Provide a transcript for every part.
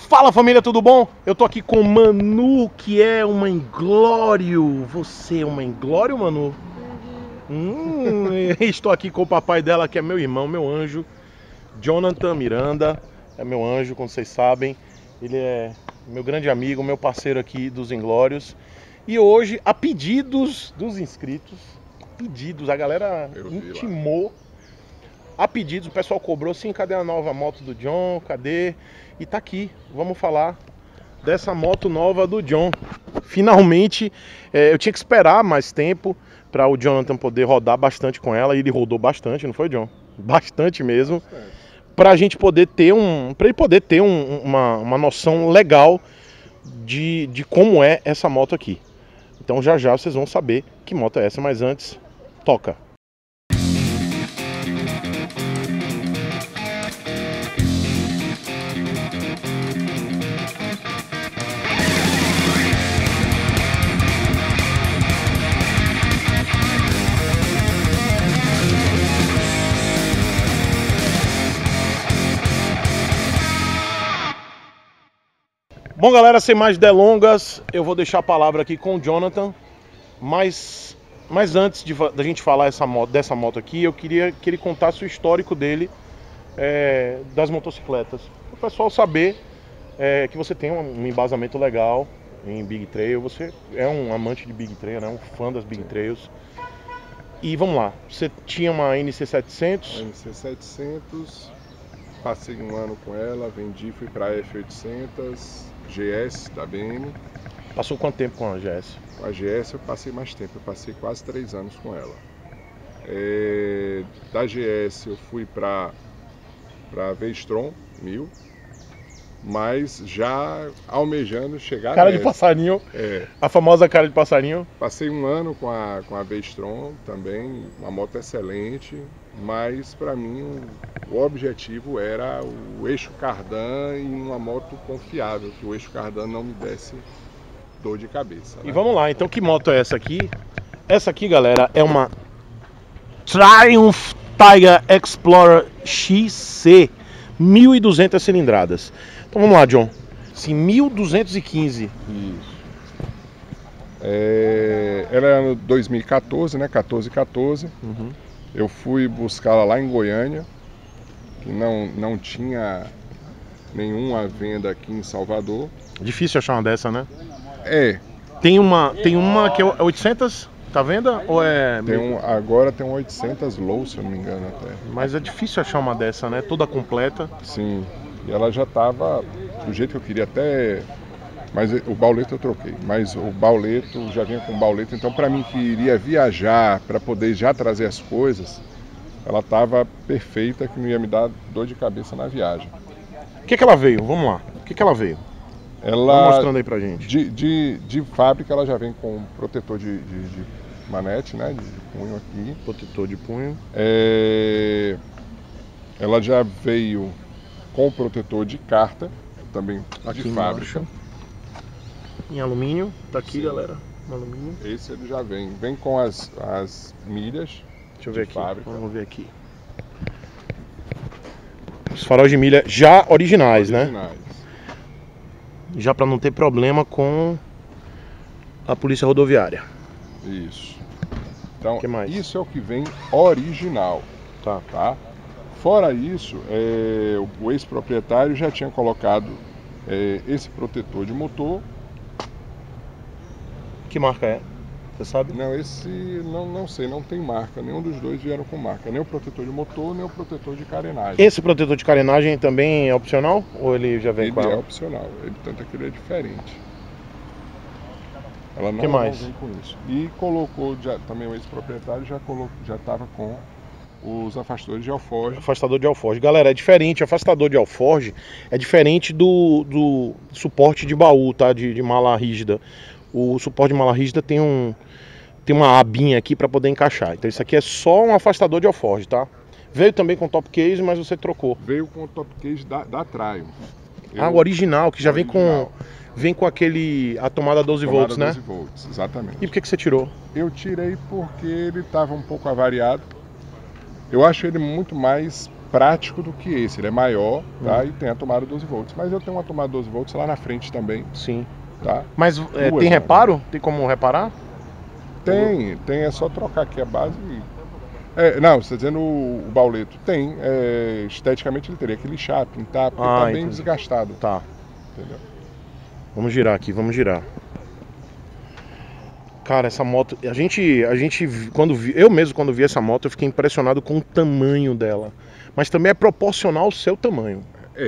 Fala família, tudo bom? Eu tô aqui com o Manu, que é uma Inglório. Você é uma Inglório, Manu? Estou aqui com o papai dela, que é meu irmão, meu anjo, Jonathan Miranda. É meu anjo, como vocês sabem. Ele é meu grande amigo, meu parceiro aqui dos Inglórios. E hoje, a pedidos dos inscritos, a galera intimou. A pedidos, o pessoal cobrou, sim, cadê a nova moto do John? Cadê? E tá aqui, vamos falar dessa moto nova do John. Finalmente, eu tinha que esperar mais tempo para o Jonathan poder rodar bastante com ela. E ele rodou bastante, não foi, John? Bastante mesmo. Pra gente poder ter uma noção legal de como é essa moto aqui. Então já já vocês vão saber que moto é essa, mas antes, toca! Bom, galera, sem mais delongas, eu vou deixar a palavra aqui com o Jonathan, mas antes da gente falar dessa moto aqui, eu queria que ele contasse o histórico dele das motocicletas, para o pessoal saber que você tem um embasamento legal em Big Trail, você é um amante de Big Trail, né? Um fã das Big Trails. E vamos lá, você tinha uma NC700? A NC700, passei um ano com ela, vendi, fui para a F800, GS da BM. Passou quanto tempo com a GS? Com a GS eu passei mais tempo, eu passei quase 3 anos com ela. Da GS eu fui para a V-Strom 1000, mas já almejando chegar cara nessa. De passarinho, a famosa cara de passarinho. Passei um ano com a V-Strom também, uma moto excelente, mas para mim o objetivo era o eixo cardan e uma moto confiável, que o eixo cardan não me desse dor de cabeça, né? E vamos lá, então que moto é essa aqui? Essa aqui, galera, é uma Triumph Tiger Explorer XC, 1.200 cilindradas. Então vamos lá, John. Sim, 1.215. Isso. Ela é ano 2014, né? 14. Uhum. Eu fui buscá-la lá em Goiânia, que não tinha nenhuma venda aqui em Salvador. Difícil achar uma dessa, né? Tem uma que é 800, tá venda? Ou é... Agora tem um 800 low, se eu não me engano até. Mas é difícil achar uma dessa, né? Toda completa. Sim, e ela já tava do jeito que eu queria até... Mas o bauleto eu troquei, mas o bauleto já vinha com bauleto, então para mim que iria viajar, para poder já trazer as coisas, ela estava perfeita, que não ia me dar dor de cabeça na viagem. O que ela veio? Vamos lá. O que ela veio? Ela, tá mostrando aí pra gente. De fábrica ela já vem com protetor de manete, né? De punho aqui. Protetor de punho. Ela já veio com protetor de carta, também aqui de fábrica. Em alumínio, tá aqui, sim, galera. Alumínio. Esse ele já vem com as milhas. Deixa eu ver aqui. Fábrica. Vamos ver aqui. Os faróis de milha já originais, né? Já para não ter problema com a polícia rodoviária. Isso. Então, que mais? Isso é o que vem original. Tá? Fora isso, o ex-proprietário já tinha colocado esse protetor de motor. Que marca é? Você sabe? Não, esse não sei, não tem marca. Nenhum dos dois vieram com marca. Nem o protetor de motor, nem o protetor de carenagem. Esse protetor de carenagem também é opcional? Ou ele já vem com ela? Ele é opcional, tanto é que ele é diferente. Ela não vem com isso. E colocou, também o ex-proprietário já estava com os afastadores de alforge. Afastador de alforge. Galera, é diferente. Afastador de alforge é diferente do suporte de baú, tá? De mala rígida. O suporte de mala rígida tem uma abinha aqui para poder encaixar. Então isso aqui é só um afastador de alforge, tá? Veio também com top case, mas você trocou. Veio com o top case da Triumph. O original, que já vem com a tomada 12 volts, né? 12 volts, exatamente. E por que você tirou? Eu tirei porque ele estava um pouco avariado. Eu acho ele muito mais prático do que esse, ele é maior, tá? E tem a tomada 12 volts, mas eu tenho uma tomada 12 volts lá na frente também. Sim. Tá? Mas tem reparo? Tem como reparar? Tem, é só trocar aqui a base e... não, você está dizendo o bauleto. Tem, esteticamente ele teria que lixar, pintar, porque tá bem desgastado. Tá. Entendeu? Vamos girar aqui, vamos girar. Cara, essa moto, a gente eu mesmo quando vi essa moto, eu fiquei impressionado com o tamanho dela. Mas também é proporcional ao seu tamanho.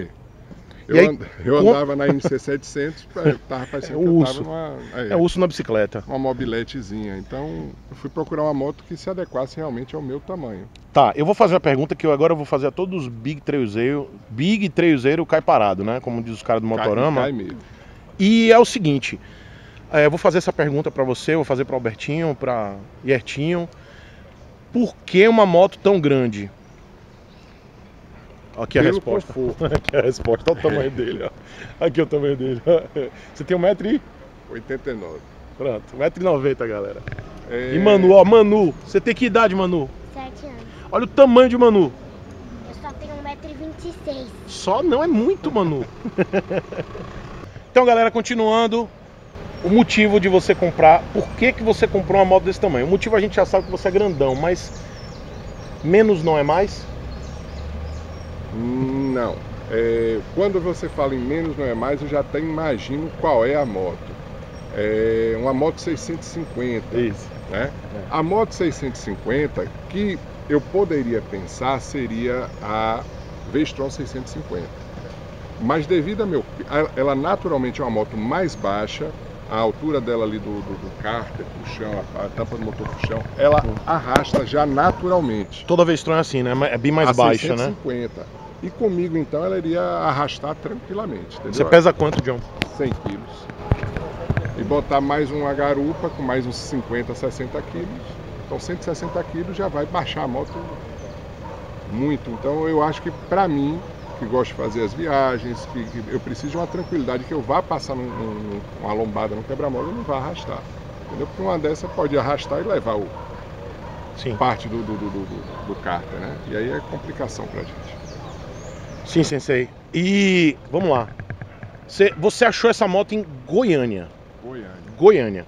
Eu andava na NC700, tava parecendo que eu tava numa... É urso na bicicleta. Uma mobiletezinha. Então, eu fui procurar uma moto que se adequasse realmente ao meu tamanho. Tá, eu vou fazer uma pergunta que agora eu vou fazer a todos os Big Trailzeiro cai parado, né? Como diz os caras do Motorama. Cai mesmo. E é o seguinte, eu vou fazer essa pergunta pra você, vou fazer pra Albertinho, pra Iertinho. Por que uma moto tão grande? Aqui a resposta. Aqui a resposta, olha o tamanho dele, ó. Aqui é o tamanho dele. Você tem 1,89 m. Pronto, 1,90 m, galera. E Manu, ó, Manu, você tem que idade, Manu? 7 anos. Olha o tamanho de Manu. Eu só tenho 1,26 m. Só não, é muito, Manu. Então, galera, continuando. O motivo de você comprar, por que você comprou uma moto desse tamanho? O motivo a gente já sabe que você é grandão, mas menos não é mais? Não. Quando você fala em menos não é mais, eu já até imagino qual é a moto. É uma moto 650. Isso. Né? A moto 650 que eu poderia pensar seria a V-Strom 650. Mas devido a ela naturalmente é uma moto mais baixa, a altura dela ali do cárter pro chão, a tampa do motor pro chão, ela arrasta já naturalmente. Toda vez é assim, né? É bem mais baixa, 650. Né? E comigo então ela iria arrastar tranquilamente, entendeu? Você pesa quanto, John? 100 quilos. E botar mais uma garupa com mais uns 50, 60 quilos. Então 160 quilos já vai baixar a moto muito. Então eu acho que pra mim, que gosto de fazer as viagens, que eu preciso de uma tranquilidade, que eu vá passar uma lombada no quebra-mola e não vá arrastar. Entendeu? Porque uma dessa pode arrastar e levar parte do cárter, né? E aí é complicação pra gente. Sim, sensei. E vamos lá. Você achou essa moto em Goiânia? Goiânia.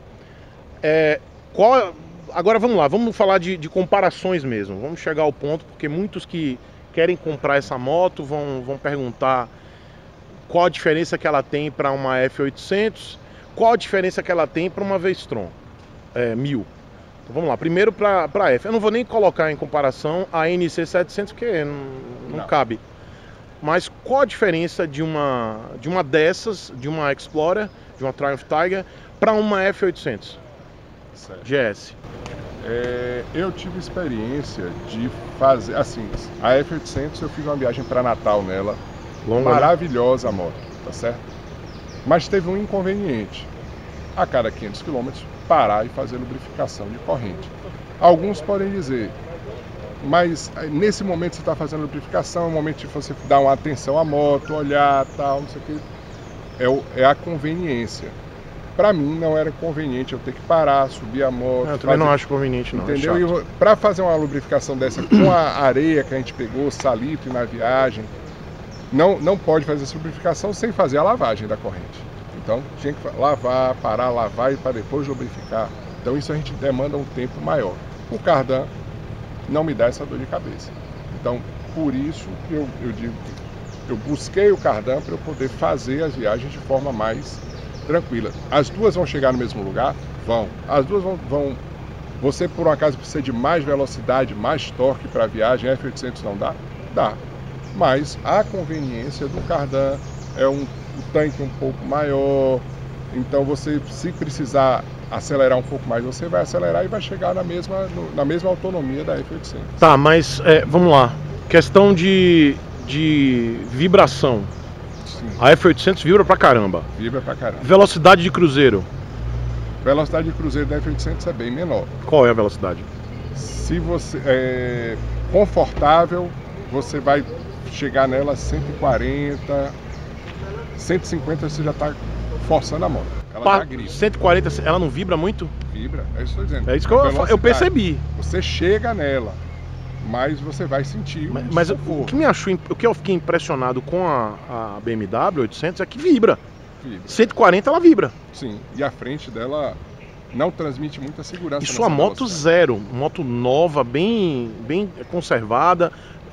Agora vamos lá, vamos falar de comparações mesmo. Vamos chegar ao ponto, porque muitos que querem comprar essa moto vão perguntar qual a diferença que ela tem para uma F800, qual a diferença que ela tem para uma V-Strom 1000. Então, vamos lá, primeiro para F. Eu não vou nem colocar em comparação a NC700, porque não cabe. Mas qual a diferença de uma dessas, de uma Explorer, de uma Triumph Tiger, para uma F800 GS? Eu tive experiência de fazer, assim, a F800 eu fiz uma viagem para Natal nela, longa, maravilhosa a moto, tá certo? Mas teve um inconveniente, a cada 500 km parar e fazer lubrificação de corrente. Alguns podem dizer, mas nesse momento você está fazendo lubrificação, é o momento de você dar uma atenção à moto, olhar, tal, não sei o que, é a conveniência. Para mim não era conveniente eu ter que parar, subir a moto. Eu também não acho conveniente, não. Entendeu? Para fazer uma lubrificação dessa com a areia que a gente pegou, salitre na viagem, não pode fazer essa lubrificação sem fazer a lavagem da corrente. Então tinha que lavar, parar, lavar e para depois lubrificar. Então isso a gente demanda um tempo maior. O Cardan não me dá essa dor de cabeça. Então por isso que eu digo que eu busquei o Cardan para eu poder fazer as viagens de forma mais tranquila. As duas vão chegar no mesmo lugar? Vão. As duas vão... Você, por um acaso, precisa de mais velocidade, mais torque para a viagem, a F800 não dá? Dá. Mas a conveniência do Cardan é o tanque um pouco maior, então você, se precisar acelerar um pouco mais, você vai acelerar e vai chegar na mesma autonomia da F800. Tá, mas vamos lá. Questão de vibração. Sim. A F800 vibra pra caramba. Vibra pra caramba. Velocidade de cruzeiro. Velocidade de cruzeiro da F800 é bem menor. Qual é a velocidade? Se você é confortável, você vai chegar nela 140, 150 você já está forçando a moto. Ela já grita. 140, ela não vibra muito? Vibra, é isso que eu estou dizendo. É isso que eu percebi. Você chega nela, mas você vai sentir um Mas o desconforto. que eu fiquei impressionado com a BMW 800 é que vibra. Vibra. 140 ela vibra. Sim, e a frente dela não transmite muita segurança. E sua nessa moto velocidade. zero, moto nova, bem conservada,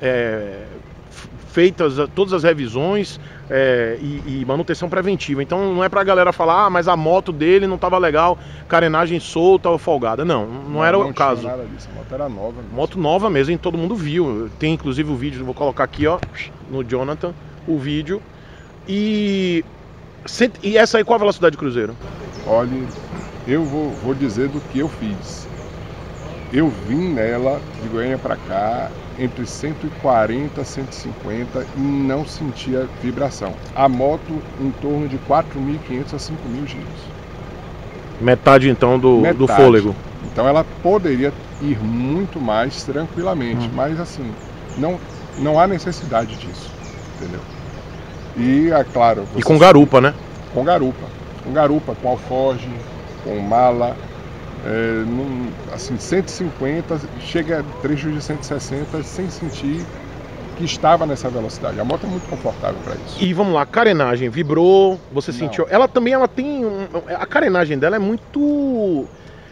feitas todas as revisões e manutenção preventiva. Então não é pra galera falar, mas a moto dele não tava legal, carenagem solta ou folgada. Não era o caso. Não tinha nada disso, a moto era nova mesmo. Moto nova mesmo, e todo mundo viu. Tem inclusive o vídeo, vou colocar aqui, ó, no Jonathan, o vídeo. E essa aí, qual a velocidade de cruzeiro? Olha, eu vou dizer do que eu fiz. Eu vim nela de Goiânia para cá entre 140 e 150 e não sentia vibração. A moto em torno de 4.500 a 5.000 giros. Metade então do Metade. fôlego. Então ela poderia ir muito mais tranquilamente, mas assim, não há necessidade disso, entendeu? E é claro... E com garupa, né? Com garupa, com alforge, com mala, assim, 150, chega a trechos de 160 sem sentir que estava nessa velocidade. A moto é muito confortável para isso. E vamos lá, carenagem, vibrou, você Não. sentiu? Ela tem a carenagem dela é muito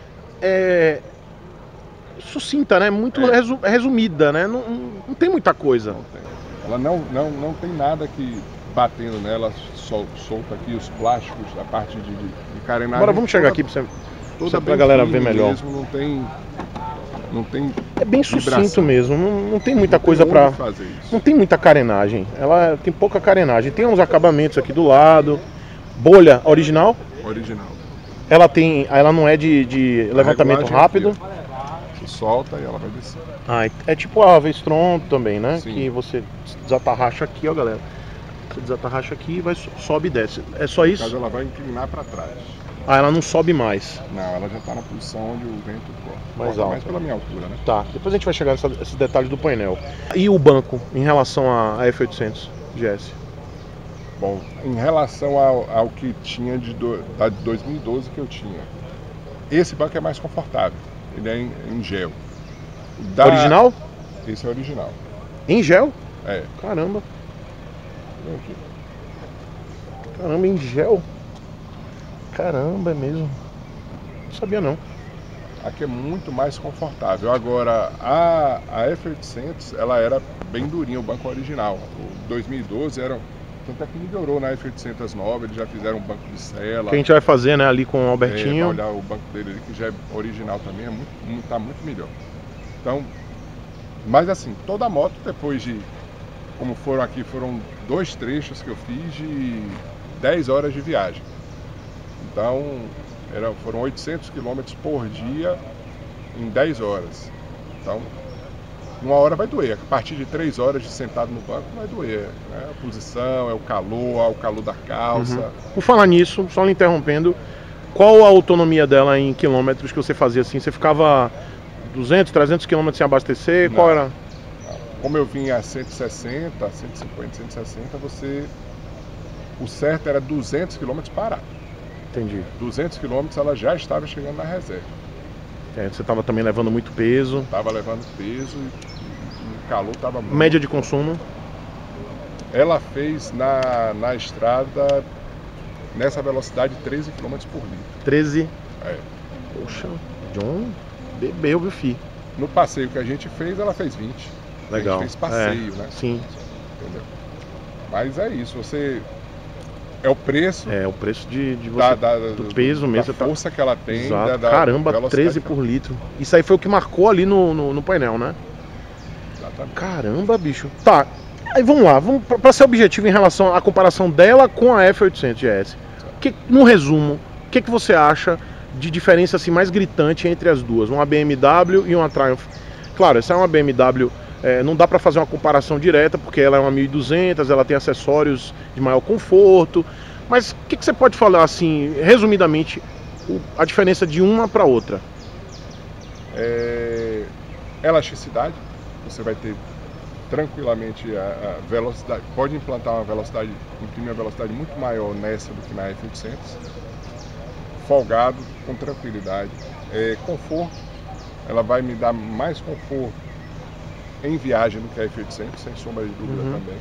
sucinta, né? Muito resumida, né? Não tem muita coisa. Não tem. Ela não tem nada que batendo nela, solta aqui os plásticos, a parte de carenagem. Agora vamos chegar aqui pra toda pra galera ver fino melhor. Mesmo, não tem É bem sucinto vibração. mesmo, não tem muita coisa para pra... fazer isso. Não tem muita carenagem, ela tem pouca carenagem. Tem uns acabamentos aqui do lado. Bolha original. Original. Ela não é de levantamento regulagem rápido. aqui, ó. Você solta e ela vai descer. Ah, é tipo a Vestron também, né? Sim. Que você desatarracha aqui, ó, galera. Você desatarracha aqui e sobe e desce. É só No isso? caso, ela vai inclinar para trás. Ah, ela não sobe mais. Não, ela já está na posição onde o vento corta. Mais Corta alto. mais pela minha altura, né? Tá, depois a gente vai chegar nesses detalhes do painel. E o banco em relação à F800 GS? Bom, em relação ao que tinha da de 2012 que eu tinha, esse banco é mais confortável. Ele é em gel. Original? Esse é original. Em gel? É. Caramba. Vem aqui. Caramba, em gel. Caramba, é mesmo. Não sabia não. Aqui é muito mais confortável. Agora, a F800, ela era bem durinha, o banco original. O 2012 era... Tanto é que melhorou na F800 nova, eles já fizeram um banco de sela. Que a gente vai fazer, né, ali com o Albertinho. Olhar o banco dele ali, que já é original também, tá muito melhor. Então, mas assim, toda a moto, depois de... Como foram 2 trechos que eu fiz de 10 horas de viagem. Então, foram 800 km por dia em 10 horas. Então, uma hora vai doer. A partir de 3 horas de sentado no banco vai doer. Né? A posição, é o calor da calça. Uhum. Por falar nisso, só lhe interrompendo, qual a autonomia dela em quilômetros que você fazia assim? Você ficava 200, 300 quilômetros sem abastecer? Não. Qual era? Como eu vinha a 160, 150, 160, o certo era 200 km parado. Entendi. 200 km ela já estava chegando na reserva. Você estava também levando muito peso. Estava levando peso e o calor estava muito. Média de consumo? Ela fez na estrada, nessa velocidade, 13 km por litro. 13? É. Poxa, John bebeu, viu, fi? No passeio que a gente fez, ela fez 20. Legal. A gente fez passeio, né? Sim. Entendeu? Mas é isso, é o preço É, o preço de você, do peso mesmo. da força que ela tem. Exato. Da Caramba, velocidade 13 que por litro. Isso aí foi o que marcou ali no painel, né? Exatamente. Caramba, bicho. Tá, aí vamos lá. Pra ser objetivo em relação à comparação dela com a F800 GS. No resumo, o que você acha de diferença assim, mais gritante entre as duas? Uma BMW e uma Triumph. Claro, essa é uma BMW... não dá para fazer uma comparação direta, porque ela é uma 1200, ela tem acessórios de maior conforto. Mas o que você pode falar, assim, resumidamente, a diferença de uma para outra? Elasticidade, você vai ter tranquilamente a velocidade, pode implantar imprimir uma velocidade muito maior nessa do que na F800. Folgado, com tranquilidade. Conforto, ela vai me dar mais conforto em viagem do que a F800, sem sombra de dúvida também.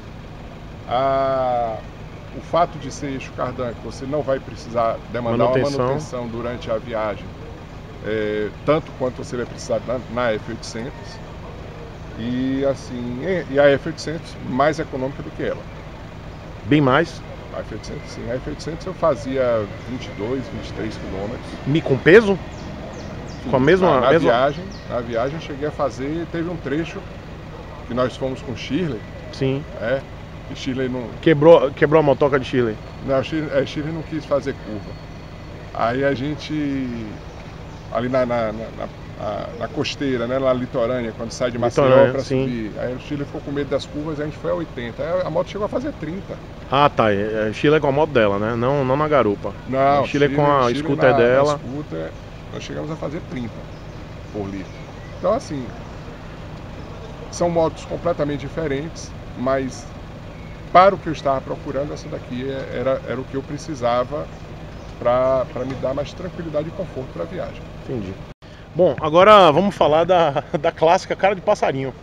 O fato de ser eixo cardan, que você não vai precisar demandar uma manutenção durante a viagem, tanto quanto você vai precisar na F800. E assim, e a F800 mais econômica do que ela. Bem mais? A F800, sim. A F800 eu fazia 22, 23 quilômetros. Com peso? Com a mesma... Na viagem eu cheguei a fazer, teve um trecho que nós fomos com Shirley. Sim. E Shirley não... Quebrou a motoca de Shirley? Não, Shirley não quis fazer curva. Aí a gente, ali na costeira, né, na litorânea, quando sai de Maceió para subir, aí o Shirley ficou com medo das curvas e a gente foi a 80. Aí a moto chegou a fazer 30. Ah, tá. Shirley é com a moto dela, né? Não na garupa. Não, Shirley com a scooter dela. Na scooter, nós chegamos a fazer 30 por litro. Então, assim, são motos completamente diferentes, mas para o que eu estava procurando, essa daqui era o que eu precisava para me dar mais tranquilidade e conforto para a viagem. Entendi. Bom, agora vamos falar da clássica cara de passarinho.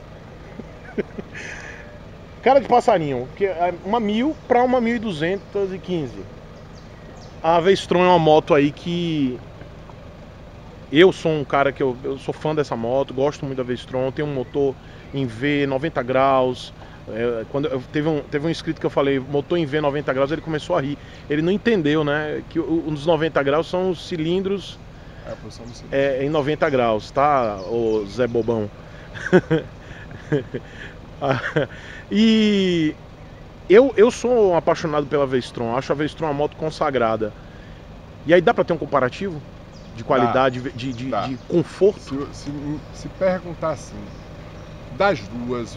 Cara de passarinho, que é uma 1000 para uma 1215. A V-Strom é uma moto aí que eu sou um cara que eu sou fã dessa moto, gosto muito da V-Strom, tem um motor em V 90 graus. Teve um inscrito que eu falei, motor em V 90 graus, ele começou a rir. Ele não entendeu, né, que um dos 90 graus são os cilindros em 90 graus, tá, ô Zé Bobão? E eu sou um apaixonado pela V-Strom, acho a V-Strom uma moto consagrada. E aí dá pra ter um comparativo de qualidade, de conforto? Se perguntar assim, das duas,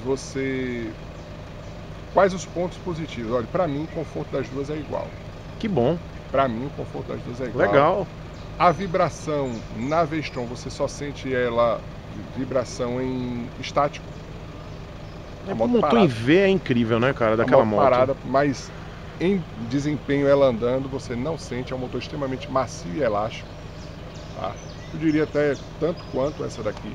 quais os pontos positivos? Olha, pra mim o conforto das duas é igual. Que bom. Pra mim o conforto das duas é igual. Legal. A vibração na V-Strom, você só sente ela vibração em estático. O motor em V é incrível, né, cara, daquela moto. Parada, mas em desempenho ela andando, você não sente, é um motor extremamente macio e elástico. Tá? Eu diria até tanto quanto essa daqui.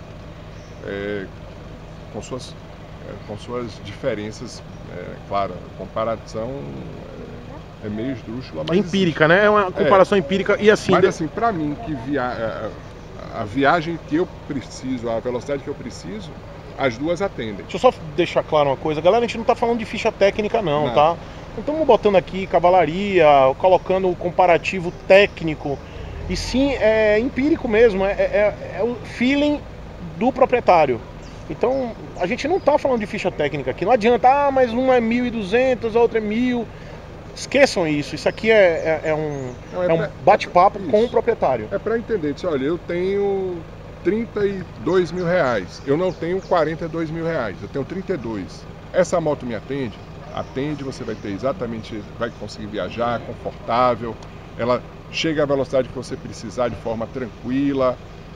Com suas diferenças, claro, a comparação é meio esdrúxula, mas empírica, né? É uma comparação empírica e assim... Mas assim, pra mim, a viagem que eu preciso, a velocidade que eu preciso, as duas atendem. Deixa eu só deixar claro uma coisa, galera, a gente não tá falando de ficha técnica não. Tá? Não estamos botando aqui cavalaria, colocando o comparativo técnico, e sim, é empírico mesmo, é o feeling do proprietário. Então, a gente não tá falando de ficha técnica aqui, não adianta, mas uma é 1.200, a outra é 1.000... Esqueçam isso aqui é um bate-papo com o proprietário. É para entender, olha, eu tenho 32 mil reais, eu não tenho 42 mil reais, eu tenho 32. Essa moto me atende? Atende, você vai ter vai conseguir viajar, confortável, ela chega à velocidade que você precisar de forma tranquila,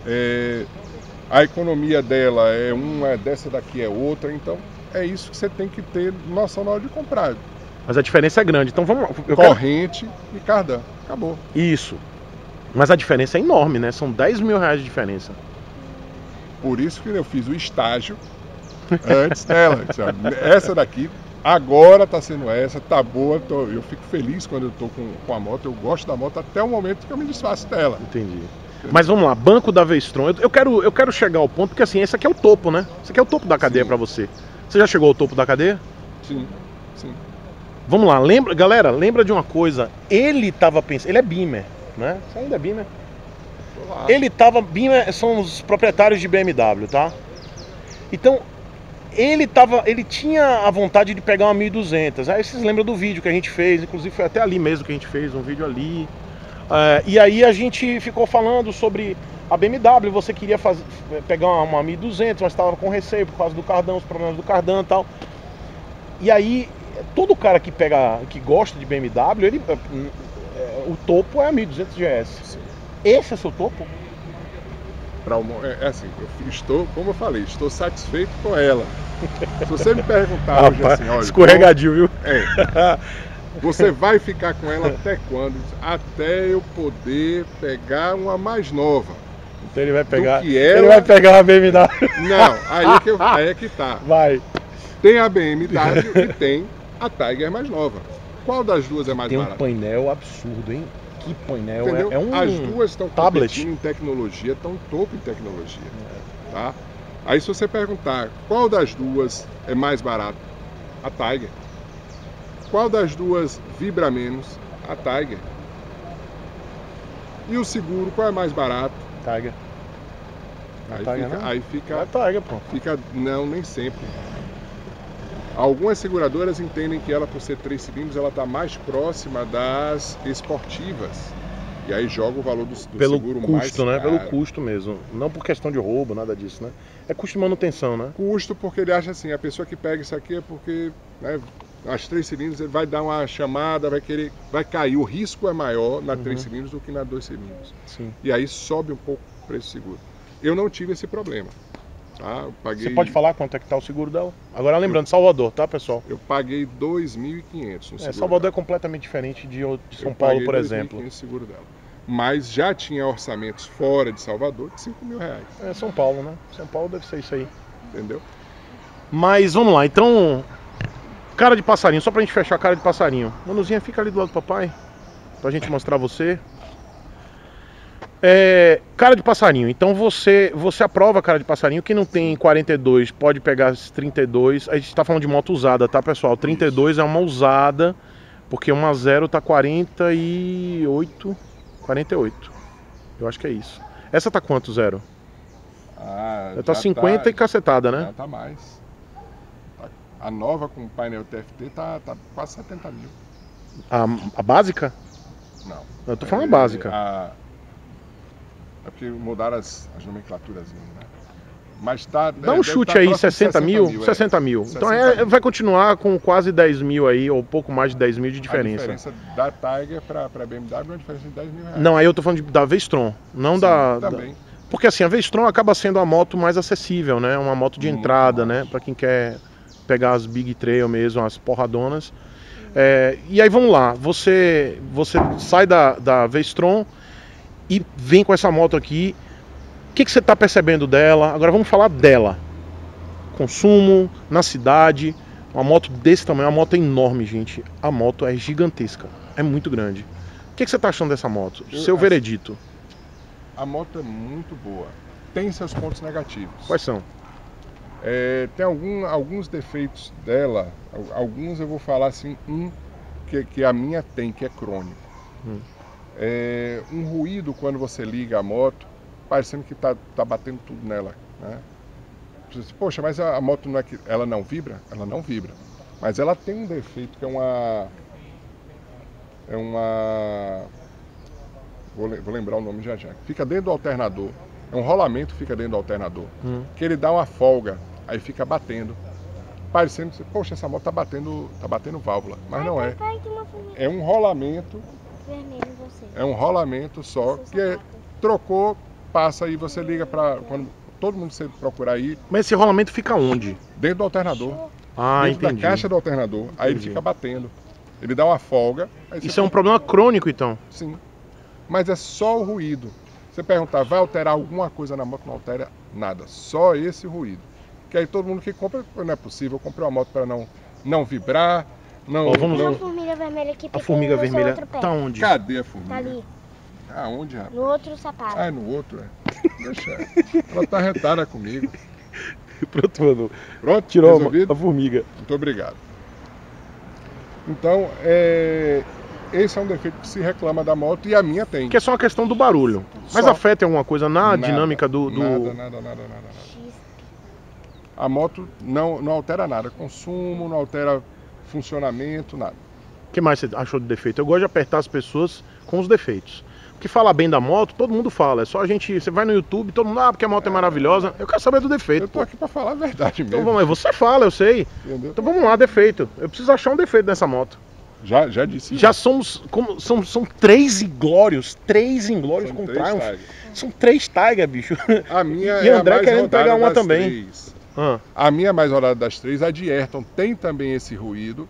a economia dela dessa daqui é outra, então é isso que você tem que ter noção na hora de comprar. Mas a diferença é grande, então vamos lá. Corrente e cardan, acabou. Isso. Mas a diferença é enorme, né? São 10 mil reais de diferença. Por isso que eu fiz o estágio antes dela. Essa daqui, agora tá sendo essa, tá boa. Eu fico feliz quando eu tô com a moto, eu gosto da moto até o momento que eu me desfaço dela. Entendi. Mas vamos lá, banco da V-Strom. Eu quero chegar ao ponto, porque assim, esse aqui é o topo, né? Esse aqui é o topo da cadeia pra você. Você já chegou ao topo da cadeia? Sim. Vamos lá, galera, lembra de uma coisa, ele tava pensando, ele é Beamer, né? Você ainda é Beamer? Beamer são os proprietários de BMW, tá? Então, ele tinha a vontade de pegar uma 1200, aí vocês lembram do vídeo que a gente fez, inclusive foi até ali mesmo que a gente fez, um vídeo ali. E aí a gente ficou falando sobre a BMW, você queria pegar uma 1200, mas estava com receio por causa do cardan, os problemas do cardan e tal. E aí, todo cara que gosta de BMW, o topo é a 1200 GS. Esse é o seu topo? Assim, como eu falei, estou satisfeito com ela. Se você me perguntar hoje assim, olha... Escorregadio, viu? Você vai ficar com ela até quando? Até eu poder pegar uma mais nova. Então ele vai pegar. do que ela... Ele vai pegar a BMW. Não, aí é que tá. Vai. Tem a BMW e tem a Tiger mais nova. Qual das duas é mais Tem um barata? painel absurdo, hein? Que painel. Entendeu? É um As duas estão tablet. competindo em tecnologia, estão topo em tecnologia. Tá? Aí se você perguntar qual das duas é mais barato, a Tiger. Qual das duas vibra menos, a Tiger. E o seguro, qual é mais barato? Tiger. Aí fica, É Tiger, pô. não, nem sempre. Algumas seguradoras entendem que ela, por ser 3 cilindros, ela está mais próxima das esportivas. E aí joga o valor do Pelo seguro custo, mais né? caro. Pelo custo mesmo. Não por questão de roubo, nada disso, né? É custo de manutenção, né? Custo porque ele acha assim, a pessoa que pega isso aqui é porque, né, as 3 cilindros ele vai dar uma chamada, vai cair. O risco é maior na 3 cilindros do que na 2 cilindros. Sim. E aí sobe um pouco o preço do seguro. Eu não tive esse problema. Tá? Eu paguei, Você pode falar quanto é que tá o seguro dela? Agora lembrando, Salvador, tá, pessoal? Eu paguei 2.500 no seguro Salvador dela. é completamente diferente de São Eu Paulo, paguei por 2.500 exemplo. no seguro dela. Mas já tinha orçamentos fora de Salvador de R$5.000. É São Paulo, né? São Paulo deve ser isso aí. Entendeu? Mas vamos lá, então. Cara de passarinho, só pra gente fechar a cara de passarinho. Manuzinha, fica ali do lado do papai. Pra gente mostrar você. Cara de passarinho, então você aprova cara de passarinho. Quem não tem 42 pode pegar as 32. A gente tá falando de moto usada, tá, pessoal? 32 é uma usada, porque uma 0 tá 48. Eu acho que é isso. Essa tá quanto, 0? Ah, Tá 50 e cacetada, né? Já tá mais. A nova com painel TFT tá quase 70 mil. A básica? Não. Eu tô falando a básica. É porque mudaram as nomenclaturas, né? Mas tá. Dá um chute aí, 60 mil? 60 mil. Então vai continuar com quase 10 mil aí, ou pouco mais de 10 mil de diferença. A diferença da Tiger pra BMW é uma diferença de 10 mil reais. Não, aí eu tô falando da V-Strom, não também. Porque assim, a V-Strom acaba sendo a moto mais acessível, né? Uma moto de entrada, né? Pra quem quer pegar as Big Trail mesmo, as porradonas. E aí vamos lá, você sai da V-Strom e vem com essa moto aqui. O que você está percebendo dela? Agora vamos falar dela. Consumo, na cidade. Uma moto desse tamanho, uma moto enorme, gente. A moto é gigantesca, é muito grande. O que você está achando dessa moto? Seu veredito. A moto é muito boa. Tem seus pontos negativos. Quais são? Tem alguns defeitos dela. Alguns eu vou falar assim, que a minha tem, que é crônico. Um ruído quando você liga a moto, parecendo que tá batendo tudo nela, né? Poxa, mas a moto não é que ela não vibra? Ela não vibra. Mas ela tem um defeito que vou lembrar o nome já. Fica dentro do alternador. É um rolamento que fica dentro do alternador. Que ele dá uma folga, aí fica batendo. Parecendo que, poxa, essa moto tá batendo válvula. Mas não é. É um rolamento. É um rolamento só que trocou, passa aí, você liga para quando todo mundo você procurar aí. Mas esse rolamento fica onde? Dentro do alternador. Dentro Entendi. da caixa do alternador. Aí ele fica batendo. Ele dá uma folga. Isso é um problema crônico, então? Sim. Mas é só o ruído. Você perguntar, vai alterar alguma coisa na moto? Não altera nada. Só esse ruído. Que aí todo mundo que compra, não é possível. Eu comprei uma moto para não vibrar. Não, Tem uma formiga vermelha aqui. A formiga vermelha outro pé. tá onde? Cadê a formiga? Tá ali. Aonde, rapaz? No outro sapato. É no outro, Deixa ela. Ela tá retada comigo. Pronto, mano. Pronto? Tirou resolvido? a formiga. Muito obrigado. Então, esse é um defeito que se reclama da moto e a minha tem. Que é só uma questão do barulho. Mas afeta em alguma coisa na dinâmica do... Nada. A moto não altera nada. Consumo, não altera funcionamento, nada. O que mais você achou de defeito? Eu gosto de apertar as pessoas com os defeitos. Porque falar bem da moto, todo mundo fala. É só a gente... Você vai no YouTube, todo mundo... porque a moto é maravilhosa. Eu quero saber do defeito. Eu tô aqui pra falar a verdade mesmo. Então vamos lá. Você fala, eu sei. Entendeu? Então vamos lá, defeito. Eu preciso achar um defeito nessa moto. Já disse. Já somos... São 3 Inglórios. 3 Inglórios com Triumph. São 3 Tiger, bicho. A minha e André querendo pegar uma também. A minha mais rodada das 3, a de Ayrton, tem também esse ruído.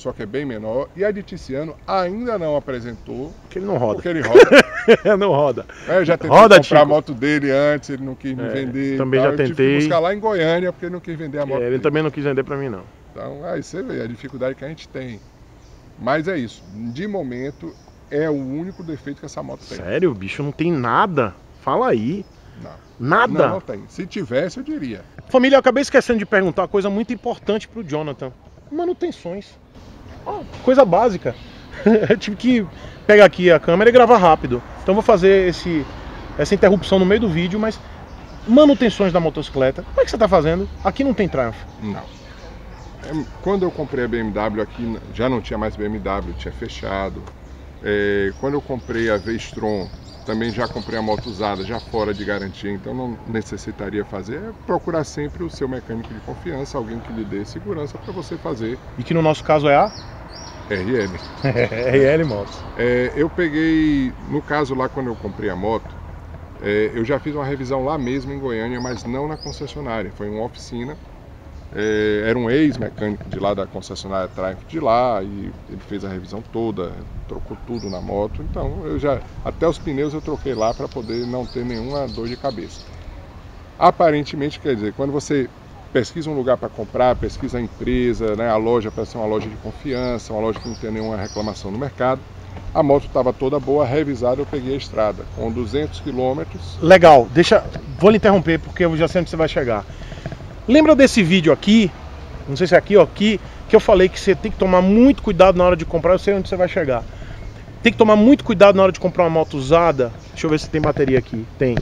só que é bem menor. E a de Tiziano ainda não apresentou. Porque ele não roda. Porque ele roda. Não roda. Eu já tentei Roda, comprar Chico. a moto dele antes, ele não quis me vender. também então, já eu tive tentei. que buscar lá em Goiânia porque ele não quis vender a moto Ele dele. também não quis vender pra mim, não. Então, aí você vê a dificuldade que a gente tem. Mas é isso. De momento, é o único defeito que essa moto tem. Sério, bicho, não tem nada. Fala aí. Não. Nada. Não tem. Se tivesse, eu diria. Família, eu acabei esquecendo de perguntar uma coisa muito importante pro Jonathan. Manutenções. Ó, coisa básica. Eu tive que pegar aqui a câmera e gravar rápido. Então vou fazer essa interrupção no meio do vídeo, mas manutenções da motocicleta. Como é que você tá fazendo? Aqui não tem Triumph. Não. Quando eu comprei a BMW aqui, já não tinha mais BMW, tinha fechado. Quando eu comprei a V-Strom, também já comprei a moto usada, já fora de garantia, então não necessitaria fazer. É procurar sempre o seu mecânico de confiança, alguém que lhe dê segurança para você fazer. E que no nosso caso é a RL. RL Motos. Eu peguei, no caso lá quando eu comprei a moto, eu já fiz uma revisão lá mesmo em Goiânia, mas não na concessionária, foi em uma oficina. Era um ex-mecânico de lá da concessionária Triumph de lá e ele fez a revisão toda, trocou tudo na moto. Então até os pneus eu troquei lá para poder não ter nenhuma dor de cabeça. Aparentemente, quer dizer, quando você pesquisa um lugar para comprar, pesquisa a empresa, né, a loja para ser uma loja de confiança, uma loja que não tem nenhuma reclamação no mercado, a moto estava toda boa, revisada, eu peguei a estrada com 200 km. Legal, vou lhe interromper porque eu já sei onde você vai chegar. Lembra desse vídeo aqui, não sei se é aqui ou aqui, que eu falei que você tem que tomar muito cuidado na hora de comprar, eu sei onde você vai chegar. Tem que tomar muito cuidado na hora de comprar uma moto usada. Deixa eu ver se tem bateria aqui. Tem.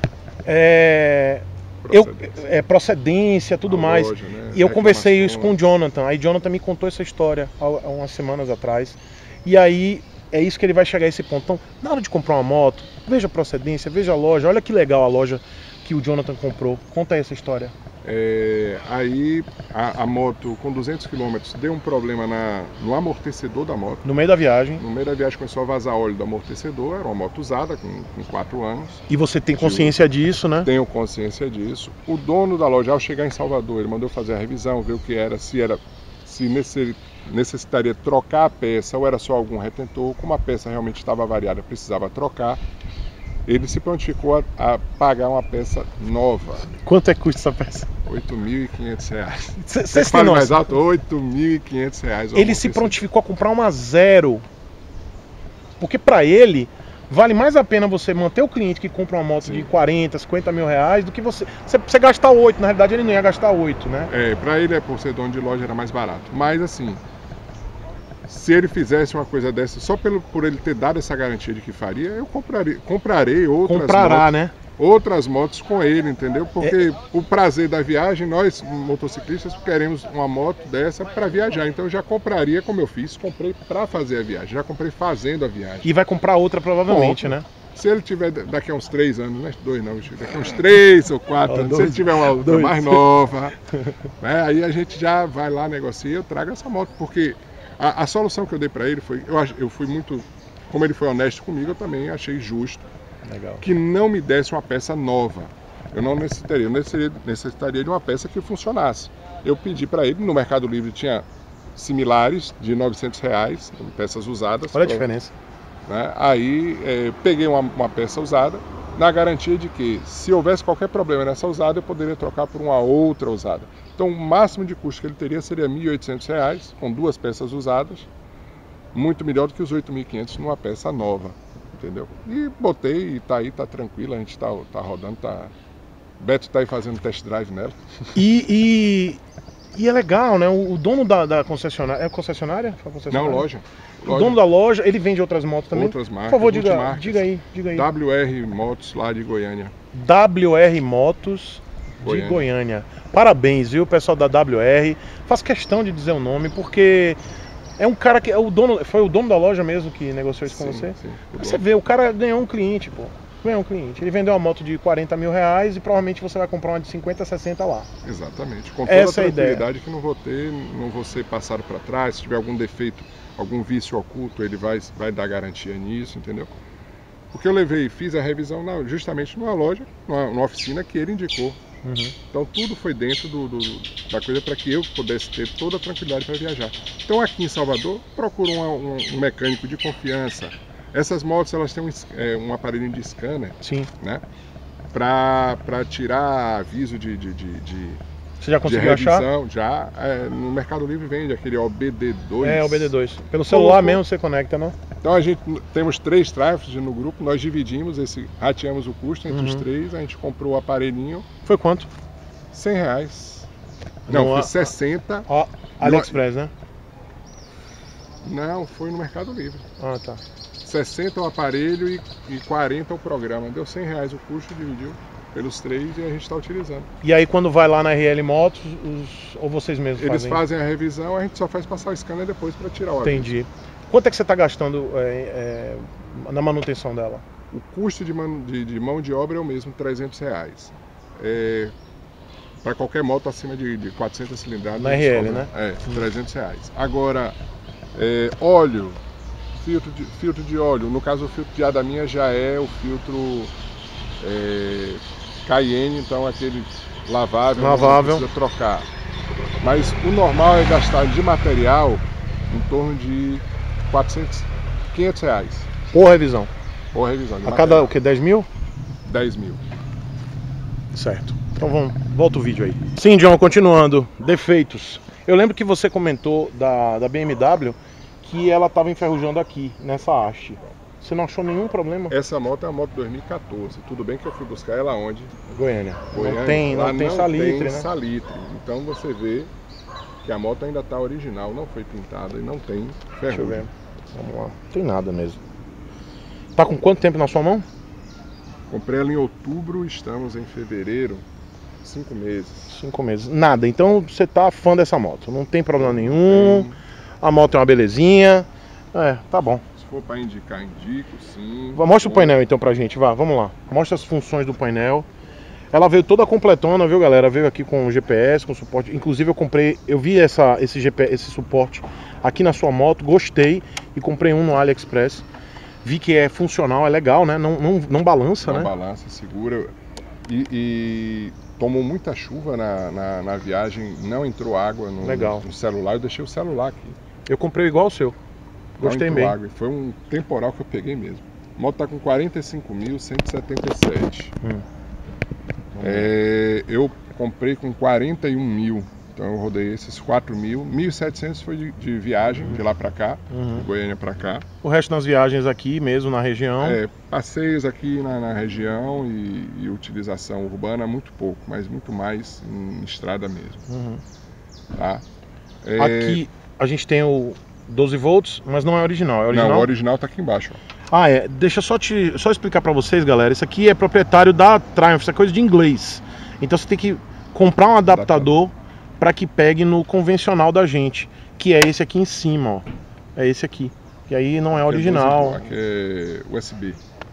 Procedência, tudo mais. Loja, né? E eu conversei isso com o Jonathan. Aí Jonathan me contou essa história há umas semanas atrás. E aí é isso que ele vai chegar a esse ponto. Então, na hora de comprar uma moto, veja a procedência, veja a loja. Olha que legal a loja que o Jonathan comprou. Conta aí essa história. Aí a moto com 200 km deu um problema no amortecedor da moto. No meio da viagem. No meio da viagem começou a vazar óleo do amortecedor, era uma moto usada com 4 anos. E você tem consciência disso, né? Tenho consciência disso. O dono da loja, ao chegar em Salvador, ele mandou fazer a revisão, ver o que era, se necessitaria trocar a peça ou era só algum retentor. Como a peça realmente estava variada, precisava trocar. Ele se prontificou a pagar uma peça nova. Quanto é que custa essa peça? R$ 8.500. Você fala mais alto? R$ 8.500. Ele se prontificou a comprar uma zero. Porque para ele, vale mais a pena você manter o cliente que compra uma moto de 40, 50 mil reais do que você gastar 8. Na realidade ele não ia gastar 8, né? Para ele, por ser dono de loja, era mais barato. Mas assim, se ele fizesse uma coisa dessa, só por ele ter dado essa garantia de que faria, eu comprarei outras motos, né? Outras motos com ele, entendeu? Porque o prazer da viagem, nós motociclistas queremos uma moto dessa para viajar. Então eu já compraria como eu fiz, comprei para fazer a viagem, já comprei fazendo a viagem. E vai comprar outra provavelmente, né? Se ele tiver daqui a uns 3 anos, né? 2 não, daqui a uns 3 ou 4 anos, se ele tiver uma outra mais nova, né? Aí a gente já vai lá, negocia e eu trago essa moto, porque a solução que eu dei para ele foi, eu fui muito, como ele foi honesto comigo, eu também achei justo. Legal. Que não me desse uma peça nova. Eu não necessitaria, necessitaria de uma peça que funcionasse. Eu pedi para ele, no Mercado Livre tinha similares de R$900, peças usadas. Olha a diferença. Né? Aí peguei uma peça usada, na garantia de que se houvesse qualquer problema nessa usada, eu poderia trocar por uma outra usada. Então o máximo de custo que ele teria seria R$1.800, com 2 peças usadas, muito melhor do que os R$8.500 numa peça nova. Entendeu? E botei e tá aí, tá tranquilo, a gente tá rodando, Beto tá aí fazendo test drive nela. E é legal, né? O dono da concessionária, é concessionária? Não, loja. O dono da loja, ele vende outras motos também? Outras marcas. Por favor, diga aí. WR Motos lá de Goiânia. WR Motos de Goiânia. Parabéns, viu, pessoal da WR. Faço questão de dizer o nome, porque é um cara que foi o dono da loja mesmo que negociou isso com você? Sim. Você vê, o cara ganhou um cliente, pô. Ganhou um cliente. Ele vendeu uma moto de 40 mil reais e provavelmente você vai comprar uma de 50, 60 lá. Exatamente. Com toda Essa a é tranquilidade que não vou ser passado para trás. Se tiver algum defeito, algum vício oculto, ele vai dar garantia nisso, entendeu? Porque eu fiz a revisão justamente numa loja, numa oficina que ele indicou. Então tudo foi dentro da coisa para que eu pudesse ter toda a tranquilidade para viajar. Então aqui em Salvador, procura um mecânico de confiança. Essas motos elas têm um aparelhinho de scanner, Sim. né? Para tirar aviso Você já conseguiu revisão. achar? Já. No Mercado Livre vende aquele OBD2. É, OBD2. Pelo celular mesmo você conecta, não? Então a gente temos 3 Triumphs no grupo, nós dividimos rateamos o custo entre os 3, a gente comprou o aparelhinho. Foi quanto? R$100. Não, foi 60. Ó, AliExpress, né? Não, foi no Mercado Livre. Ah, tá. 60 o aparelho e 40 o programa. Deu R$100 o custo, dividiu pelos 3 e a gente está utilizando. E aí quando vai lá na RL Motos, ou vocês mesmos Eles fazem? fazem a revisão, a gente só faz passar o scanner depois para tirar o aviso. Entendi. Quanto é que você está gastando na manutenção dela? O custo de mão de obra é o mesmo, R$300. Para qualquer moto acima de 400 cilindradas. Na RL, né? R$300. Agora, óleo, filtro de óleo. No caso, o filtro de ar da minha já é o filtro Cayenne, então aquele lavável. Não precisa trocar. Mas o normal é gastar de material em torno de R$500. Por revisão? Por revisão. A cada, o que, 10 mil? 10 mil. Certo. Então volta o vídeo aí. Sim, John, continuando. Defeitos. Eu lembro que você comentou da BMW que ela estava enferrujando aqui, nessa haste. Você não achou nenhum problema? Essa moto é uma moto 2014. Tudo bem que eu fui buscar ela onde? Goiânia. Goiânia. Não tem salitre, tem né? salitre. Então você vê que a moto ainda está original, não foi pintada e não tem ferrugem. Deixa eu ver. Vamos lá. Não tem nada mesmo. Tá com quanto tempo na sua mão? Comprei ela em outubro, estamos em fevereiro. 5 meses. 5 meses. Nada. Então você tá fã dessa moto. Não tem problema nenhum. A moto é uma belezinha. Tá bom. Se for para indicar, indico, sim. Mostra o painel então pra gente, vamos lá. Mostra as funções do painel. Ela veio toda completona, viu, galera? Veio aqui com GPS, com suporte. Inclusive eu vi esse suporte aqui na sua moto, gostei e comprei um no AliExpress. Vi que é funcional, é legal, né? Não balança, né? Não balança, segura. E tomou muita chuva na viagem, não entrou água no celular. Eu deixei o celular aqui. Eu comprei igual o seu. Gostei mesmo. Água. Foi um temporal que eu peguei mesmo. A moto tá com 45.177. Eu comprei com 41 mil. Então eu rodei esses 4 mil. 1.700 foi de viagem, de lá pra cá, de Goiânia pra cá. O resto nas viagens aqui mesmo, na região? Passeios aqui na região e utilização urbana muito pouco, mas muito mais em estrada mesmo. Tá? Aqui a gente tem o 12 volts, mas não é original, é original? Não, o original tá aqui embaixo. Ó. Deixa só explicar pra vocês, galera. Isso aqui é proprietário da Triumph, isso é coisa de inglês. Então você tem que comprar um adaptador para que pegue no convencional da gente, que é esse aqui em cima, ó. É esse aqui. E aí não é original. Aqui é USB.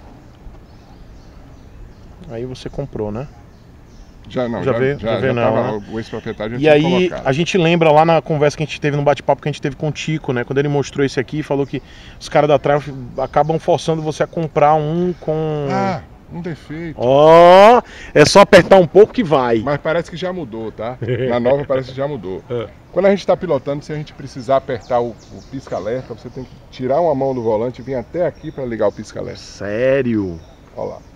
Aí você comprou, né? Já não, já veio não, o ex-proprietário. E aí colocado. A gente lembra lá na conversa que a gente teve, no bate-papo que a gente teve com o Tico, né? Quando ele mostrou esse aqui, falou que os caras da Triumph acabam forçando você a comprar um com... um defeito. É só apertar um pouco que vai. Mas parece que já mudou, tá? Na nova parece que já mudou. Quando a gente está pilotando, se a gente precisar apertar o pisca-alerta, você tem que tirar uma mão do volante e vir até aqui para ligar o pisca-alerta. Sério? Olha lá.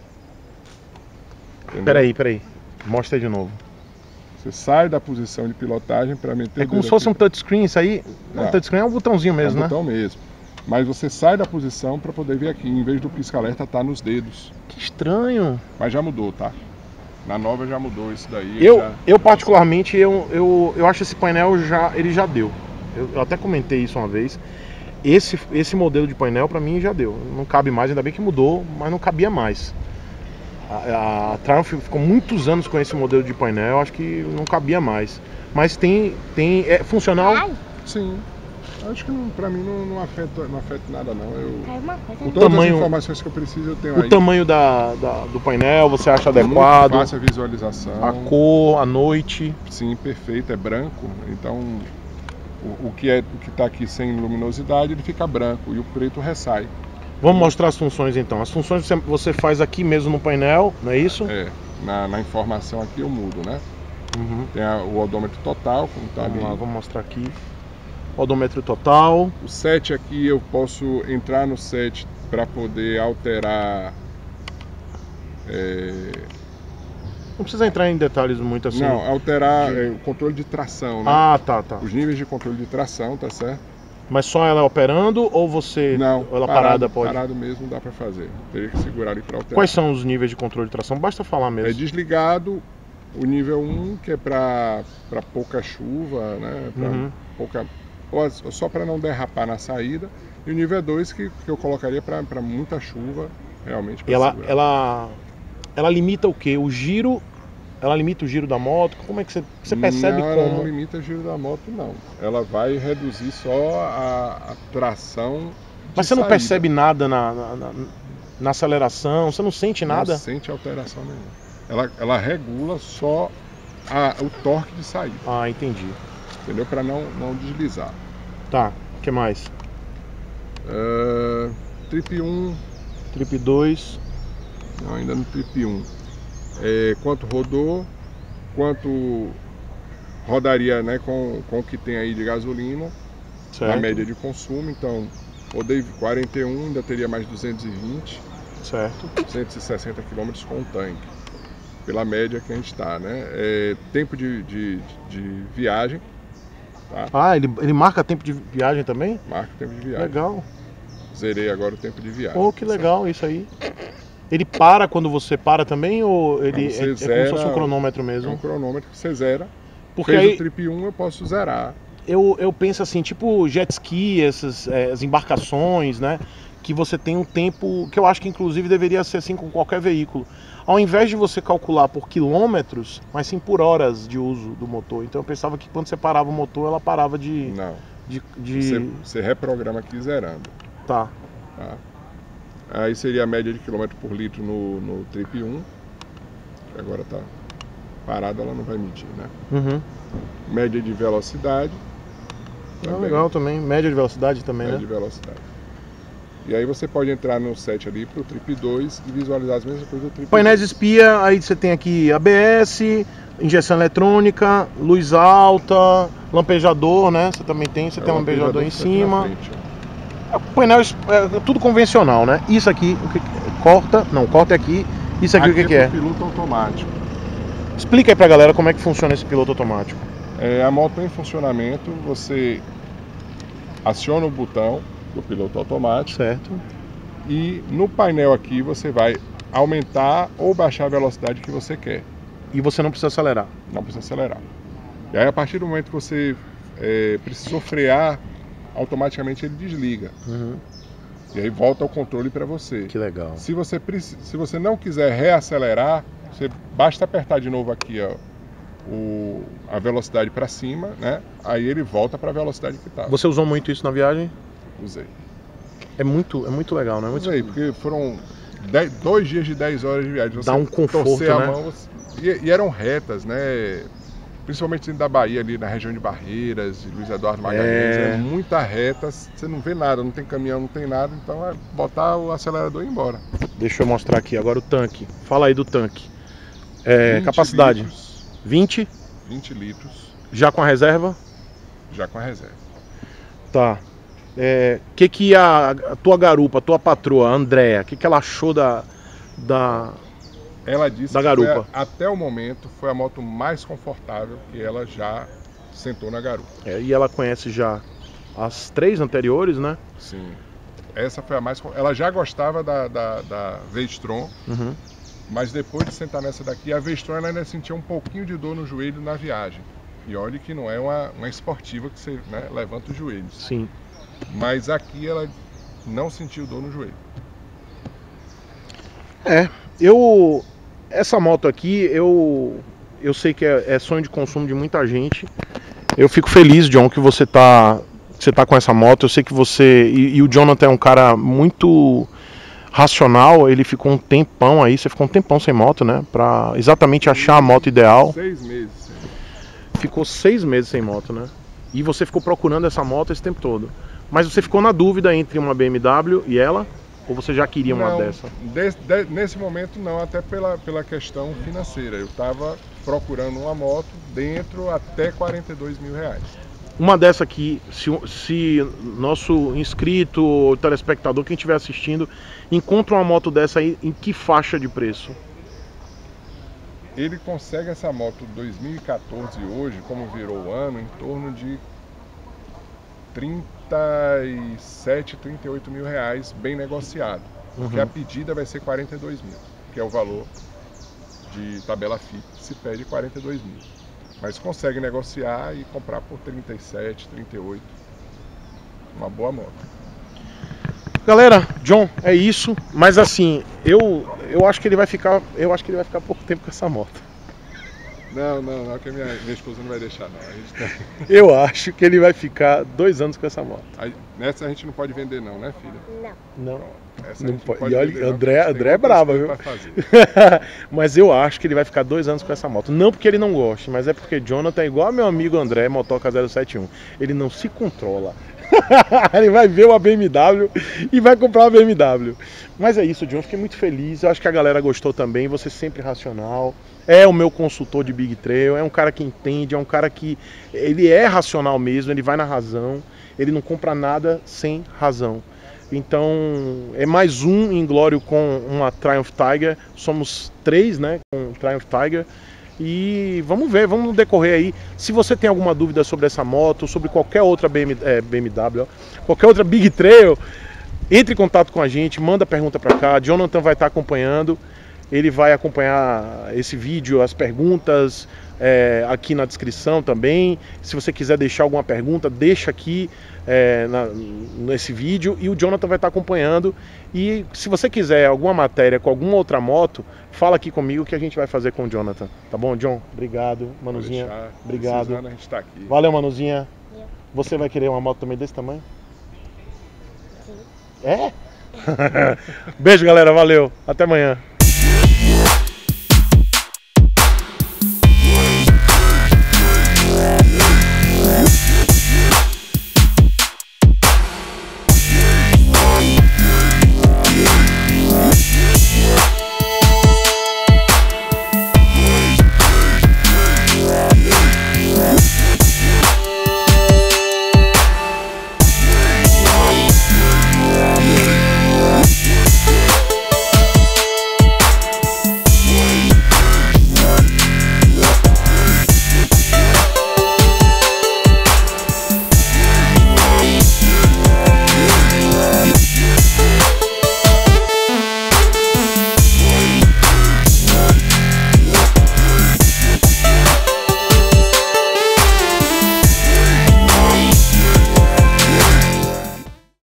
Peraí. Mostra aí de novo. Você sai da posição de pilotagem para meter... É como se fosse um touchscreen isso aí? Um touchscreen é um botãozinho mesmo, né? É um botão mesmo. Mas você sai da posição para poder vir aqui, em vez do pisca-alerta tá nos dedos. Que estranho. Mas já mudou, tá? Na nova já mudou isso daí. Eu particularmente, eu acho esse painel ele já deu. Eu até comentei isso uma vez. Esse modelo de painel para mim já deu. Não cabe mais, ainda bem que mudou, mas não cabia mais. A Triumph ficou muitos anos com esse modelo de painel, acho que não cabia mais. Mas é funcional? Sim. Acho que pra mim não afeta nada não. Com todas as informações que eu preciso eu tenho aí. O tamanho do painel você acha adequado? Muito fácil a visualização. A cor, a noite? Sim, perfeito, é branco. Então o que está aqui sem luminosidade ele fica branco e o preto ressai. Vamos mostrar as funções então. As funções você faz aqui mesmo no painel, não é isso? na informação aqui eu mudo, né? Uhum. Tem o odômetro total, como tá ali. Vamos lá, vou mostrar aqui. Odômetro total. O set aqui eu posso entrar no set para poder alterar. Não precisa entrar em detalhes muito assim. Não, alterar o controle de tração, né? Ah, tá. Os níveis de controle de tração, tá certo? Mas só ela operando ou você... Não, ela parada pode? Parado mesmo dá para fazer. Teria que segurar ali para alterar. Quais são os níveis de controle de tração? Basta falar mesmo. É desligado o nível 1, que é para pouca chuva, né? Pouca, ou só para não derrapar na saída. E o nível 2 que eu colocaria para muita chuva, realmente. E ela limita o quê? O giro? Ela limita o giro da moto? Como é que você percebe não, como? Ela não limita o giro da moto, não. Ela vai reduzir só a tração. Mas você não percebe nada na aceleração? Você não sente nada? Não sente alteração nenhuma. Ela regula só o torque de saída. Ah, entendi. Entendeu? Para não deslizar. Tá, o que mais? Trip 1. Trip 2. Não, ainda no Trip 1. Quanto rodou, quanto rodaria, né, com o que tem aí de gasolina, certo. Na média de consumo. Então, rodei 41, ainda teria mais 220, certo. 160 km com o tanque, pela média que a gente está, né? Tempo de viagem. Tá? Ah, ele marca tempo de viagem também? Marca tempo de viagem. Legal. Zerei agora o tempo de viagem. Oh, que legal isso aí. Ele para quando você para também ou ele não, como se fosse um cronômetro mesmo? É um cronômetro que você zera. Porque Fez aí, o Trip 1, eu posso zerar. Eu penso assim, tipo jet ski, as embarcações, né? Que você tem um tempo, que eu acho que inclusive deveria ser assim com qualquer veículo. Ao invés de você calcular por quilômetros, mas sim por horas de uso do motor. Então eu pensava que quando você parava o motor, ela parava de... Não. de... Você reprograma aqui zerando. Tá. Aí seria a média de quilômetro por litro no Trip 1. Que agora tá parada, ela não vai medir, né? Uhum. Média de velocidade. Legal também. Média de velocidade também, média de velocidade. E aí você pode entrar no set ali pro Trip 2 e visualizar as mesmas coisas do Trip 2. Painéis espia, aí você tem aqui ABS, injeção eletrônica, luz alta, lampejador, né? Você também tem, você tem um lampejador em cima. O painel é tudo convencional, né? Isso aqui, corta aqui. Isso aqui o que é? Piloto automático. Explica aí pra galera como é que funciona esse piloto automático. A moto em funcionamento, você aciona o botão do piloto automático. Certo. E no painel aqui você vai aumentar ou baixar a velocidade que você quer. E você não precisa acelerar. Não precisa acelerar. E aí a partir do momento que você precisou frear, automaticamente ele desliga. Uhum. E aí volta o controle para você. Que legal. Se você não quiser reacelerar, você basta apertar de novo aqui, ó, a velocidade para cima, né? Aí ele volta para a velocidade que tá. Você usou muito isso na viagem? Usei. É muito legal, né? Usei, porque foram 2 dias de 10 horas de viagem. Você dá um conforto, torcer né? A mão, e eram retas, né? Principalmente dentro da Bahia, ali na região de Barreiras, de Luiz Eduardo Magalhães, é muita reta, você não vê nada, não tem caminhão, não tem nada, então é botar o acelerador e ir embora. Deixa eu mostrar aqui agora o tanque. Fala aí do tanque. Capacidade? Litros, 20? 20 litros. Já com a reserva? Já com a reserva. Tá. Que a tua garupa, a tua patroa, a Andréa, que ela achou da Ela disse da garupa? Até o momento foi a moto mais confortável que ela já sentou na garupa. E ela conhece já as 3 anteriores, né? Sim. Essa foi a mais... Ela já gostava da V-Strom, mas depois de sentar nessa daqui, a V-Strom ela ainda sentia um pouquinho de dor no joelho na viagem. E olha que não é uma esportiva que você, né, levanta os joelhos. Sim. Mas aqui ela não sentiu dor no joelho. Essa moto aqui, eu sei que é sonho de consumo de muita gente. Eu fico feliz, John, que você tá com essa moto. Eu sei que você... E o Jonathan é um cara muito racional. Ele ficou um tempão aí. Você ficou um tempão sem moto, né? Pra exatamente achar a moto ideal. 6 meses. Ficou 6 meses sem moto, né? E você ficou procurando essa moto esse tempo todo. Mas você ficou na dúvida entre uma BMW e ela? Ou você já queria uma Não, dessa? Nesse momento não, até pela questão financeira. Eu estava procurando uma moto dentro até 42 mil reais. Uma dessa aqui, se nosso inscrito ou telespectador, quem estiver assistindo, encontra uma moto dessa aí, em que faixa de preço? Ele consegue essa moto 2014 hoje, como virou o ano, em torno de 37, 38 mil reais, bem negociado. Porque a pedida vai ser 42 mil, que é o valor de tabela FIP, se pede 42 mil. Mas consegue negociar e comprar por 37, 38. Uma boa moto. Galera, John, é isso. Mas assim, eu acho que ele vai ficar. Eu acho que ele vai ficar pouco tempo com essa moto. Não, que minha esposa não vai deixar não. A gente tem... Eu acho que ele vai ficar 2 anos com essa moto. Nessa a gente não pode vender não, né, filha? Não. Não. Essa Não a gente pode. pode E olha, vender, não, André porque a gente é tem brava, outras viu? coisas pra fazer. Mas eu acho que ele vai ficar 2 anos com essa moto. Não porque ele não goste, mas é porque Jonathan é igual meu amigo André, Motoca 071. Ele não se controla. Ele vai ver uma BMW e vai comprar uma BMW. Mas é isso, John. Fiquei muito feliz. Eu acho que a galera gostou também. Você sempre racional. É o meu consultor de Big Trail. É um cara que entende. É um cara que ele é racional mesmo. Ele vai na razão. Ele não compra nada sem razão. Então é mais um Inglório com uma Triumph Tiger. Somos 3, né, com Triumph Tiger. E vamos ver, vamos decorrer aí. Se você tem alguma dúvida sobre essa moto, sobre qualquer outra BMW, qualquer outra Big Trail, entre em contato com a gente, manda pergunta para cá. Jonathan vai estar acompanhando. Ele vai acompanhar esse vídeo, as perguntas aqui na descrição também. Se você quiser deixar alguma pergunta, deixa aqui nesse vídeo e o Jonathan vai estar acompanhando. E se você quiser alguma matéria com alguma outra moto, fala aqui comigo que a gente vai fazer com o Jonathan. Tá bom, John? Obrigado, Manuzinha. Obrigado. Precisando, a gente tá aqui. Valeu, Manuzinha. Você vai querer uma moto também desse tamanho? Sim. É? Beijo, galera. Valeu. Até amanhã.